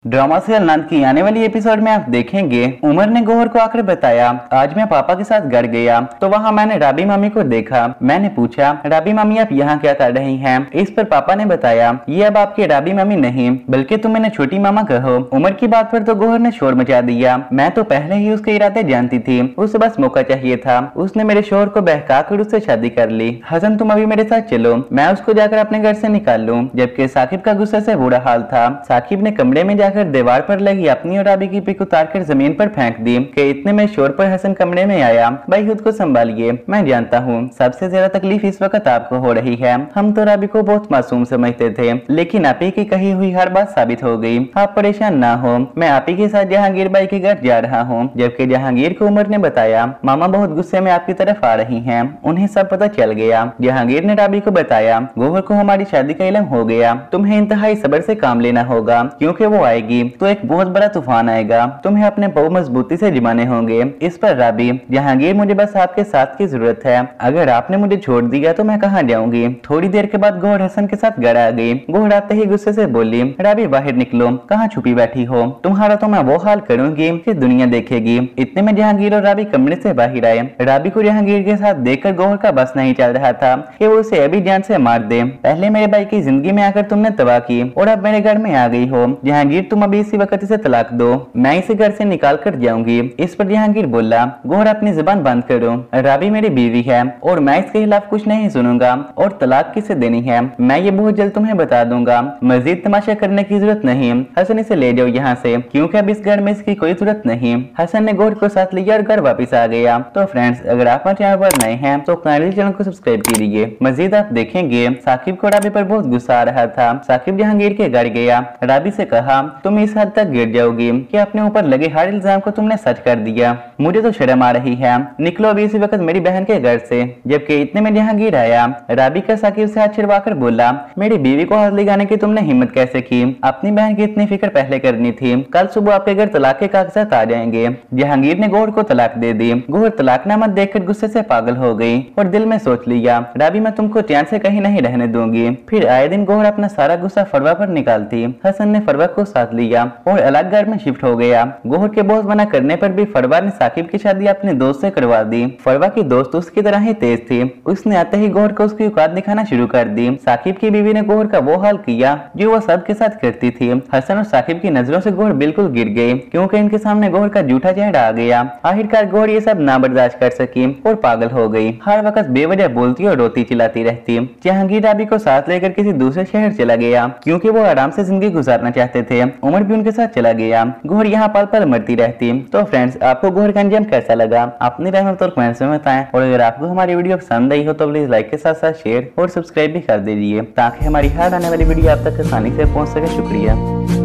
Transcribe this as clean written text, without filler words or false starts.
Drama serial नंद की आने वाली एपिसोड में आप देखेंगे उमर ने गौहर को आकर बताया, आज मैं पापा के साथ घर गया तो वहाँ मैंने राबी मम्मी को देखा। मैंने पूछा, राबी मम्मी आप यहाँ क्या कर रही हैं? इस पर पापा ने बताया, ये अब आपकी राबी मम्मी नहीं बल्कि तुम मैंने छोटी मामा कहो। उमर की बात पर तो गौहर ने शोर मचा दिया। मैं तो पहले ही उसके इरादे जानती थी, उसे बस मौका चाहिए था। उसने मेरे शोहर को बहका कर उससे शादी कर ली। हसन तुम अभी मेरे साथ चलो, मैं उसको जाकर अपने घर से निकाल लूँ। जबकि साकिब का गुस्से से बुरा हाल था। साकिब ने कमरे में जाकर दीवार पर लगी अपनी और राबी की पिक उतारकर जमीन पर फेंक दी कि इतने में शोर पर हसन कमरे में आया। भाई खुद को संभालिए, मैं जानता हूँ सबसे ज्यादा तकलीफ इस वक्त आपको हो रही है। हम तो राबी को बहुत मासूम समझते थे, लेकिन आप ही की कही हुई हर बात साबित हो गई। आप परेशान ना हो, मैं आप ही के साथ जहांगीर भाई के घर जा रहा हूँ। जबकि जहांगीर को उमर ने बताया, मामा बहुत गुस्से में आपकी तरफ आ रही हैं, उन्हें सब पता चल गया। जहांगीर ने राबी को बताया, गौहर को हमारी शादी का इल्म हो गया, तुम्हें इंतहाई सब्र से काम लेना होगा, क्योंकि वो आएगी तो एक बहुत बड़ा तूफान आएगा, तुम्हें अपने पाँव मजबूती से जमाने होंगे। इस पर राबी, जहांगीर मुझे बस आपके साथ की जरूरत है, अगर आपने मुझे छोड़ दिया तो मैं कहाँ जाऊंगी। थोड़ी देर के बाद गौहर हसन के साथ घर आ गई। गौहर आते ही गुस्से से बोली, राबी बाहर निकलो, कहाँ छुपी बैठी हो? तुम्हारा तो मैं वो हाल करूंगी कि दुनिया देखेगी। इतने में जहांगीर और राबी कमरे से बाहर आए। राबी को जहांगीर के साथ देखकर गौहर का बस नहीं चल रहा था कि वो उसे अभी जान से मार दे। पहले मेरे भाई की जिंदगी में आकर तुमने तबाह की और अब मेरे घर में आ गई हो। जहांगीर तुम अभी इसी वक्त इसे तलाक दो, मैं इसे घर से निकाल कर जाऊंगी। इस पर जहांगीर बोला, गौहर अपनी जुबान बंद करो, राबी मेरी बीवी है और मैं इसके खिलाफ कुछ नहीं सुनूंगा और तलाक किसे देनी है मैं ये बहुत जल्द तुम्हें बता दूंगा। मजीद तमाशा करने की जरूरत नहीं, हसन इसे ले जाओ यहाँ से, क्योंकि अब इस घर में इसकी कोई जरूरत नहीं। हसन ने गौहर को साथ लिया और घर वापस आ गया। तो फ्रेंड्स, अगर आप हमारे चैनल पर नए हैं तो चैनल को सब्सक्राइब कीजिए। मजीद आप देखेंगे साकिब को राबी पर बहुत गुस्सा आ रहा था। साकिब जहांगीर के घर गया, राबी से कहा, तुम इस हद तक गिर जाओगी कि अपने ऊपर लगे हर इल्जाम को तुमने सच कर दिया, मुझे तो शर्म आ रही है, निकलो अभी इसी वक्त मेरी बहन के घर से। जबकि इतने में जहांगीर आया। राबी का साकिब से हाथ छिड़वाकर बोला, मेरी बीवी को हाथ लगाने की तुमने हिम्मत कैसे की? अपनी बहन की इतनी फिक्र पहले करनी थी, कल सुबह आपके घर तलाक के कागजात आ जाएंगे। जहांगीर ने गौहर को तलाक दे दी। गौहर तलाकनामा देखकर गुस्से से पागल हो गई और दिल में सोच लिया, राबी मैं तुमको चैन से कहीं नहीं रहने दूंगी। फिर आए दिन गौहर अपना सारा गुस्सा फरवा पर निकालती। हसन ने फरवा को साथ लिया और अलग घर में शिफ्ट हो गया। गौहर के बहुत मना करने पर भी फरवा ने साकिब की शादी अपने दोस्त से करवा दी। फरवा की दोस्त उसकी तरह ही तेज थी, उसने आते ही गौहर को उसकी औकात दिखाना शुरू कर दी। साकिब की बीवी ने गौहर का वो हाल किया जो वो सबके साथ करती थी। हसन और साकिब की नजरों से गौहर बिल्कुल गिर गई, क्योंकि इनके सामने गौहर का झूठा चेहरा आ गया। आखिरकार गौहर ये सब ना बर्दाश्त कर सकी और पागल हो गई। हर वक्त बेवजह बोलती और रोती चिल्लाती रहती। जहांगीर राबी को साथ लेकर किसी दूसरे शहर चला गया, क्योंकि वो आराम से जिंदगी गुजारना चाहते थे। उमर भी उनके साथ चला गया। गौहर यहाँ पल पल मरती रहती। तो फ्रेंड्स, आपको गौहर का अंजाम कैसा लगा? अपनी राय में तो कमेंट्स में बताएं। और अगर आपको हमारी वीडियो पसंद आई हो तो प्लीज लाइक के साथ साथ शेयर और सब्सक्राइब भी कर दीजिए, ताकि हमारी हर आने वाली वीडियो आप तक आसानी से पहुंच सके। शुक्रिया।